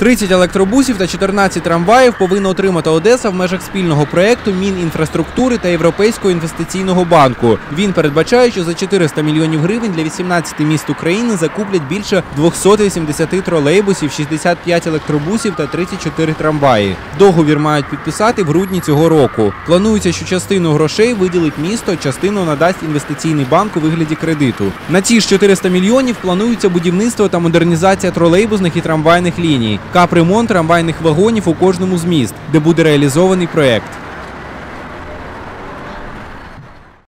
30 електробусів та 14 трамваїв повинна отримати Одеса в межах спільного проєкту Мінінфраструктури та Європейського інвестиційного банку. Він передбачає, що за 400 мільйонів гривень для 18 міст України закуплять більше 280 тролейбусів, 65 електробусів та 34 трамваї. Договір мають підписати в грудні цього року. Планується, що частину грошей виділить місто, частину надасть інвестиційний банк у вигляді кредиту. На ці ж 400 мільйонів планується будівництво та модернізація тролейбусних і трамвайних ліній, капремонт трамвайних вагонів у кожному з міст, де буде реалізований проєкт.